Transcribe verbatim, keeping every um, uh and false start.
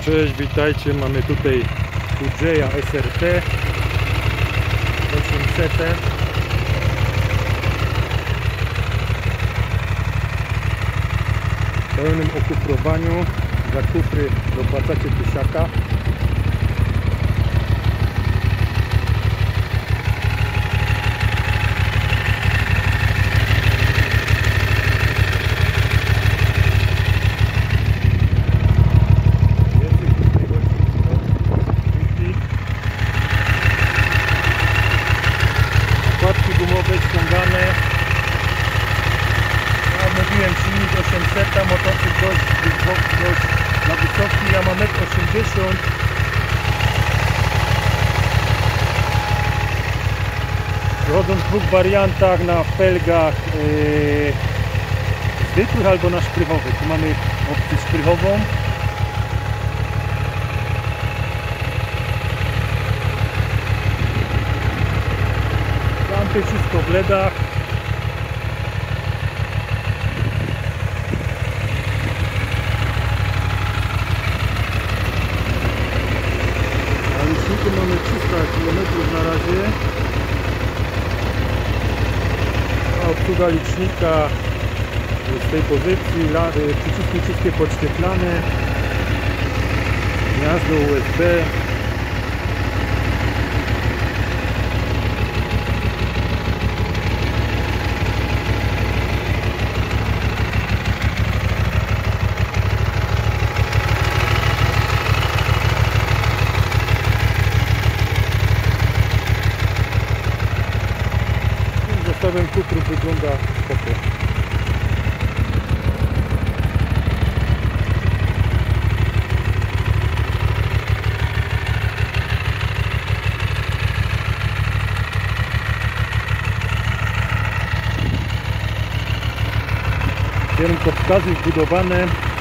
Cześć, witajcie. Mamy tutaj Kudzieja S R T osiemset w pełnym okufrowaniu. Za kufry dopłacacie tysiaka. Nakładki gumowe ściągane. Ja mówiłem silnik osiemset, motocykl dość, dość na wysoki, ja mam metr osiemdziesiąt. Chodząc w dwóch wariantach, na felgach yy, zwykłych albo na szprychowych. Tu mamy opcję szprychową. Lampy wszystko w ledach. Na liczniku mamy trzysta kilometrów na razie. A obsługa licznika z tej pozycji, przyciski wszystkie podświetlane, gniazdo U S B. Zestawem kufrów wygląda spoko. Kierunkowskazy wbudowane.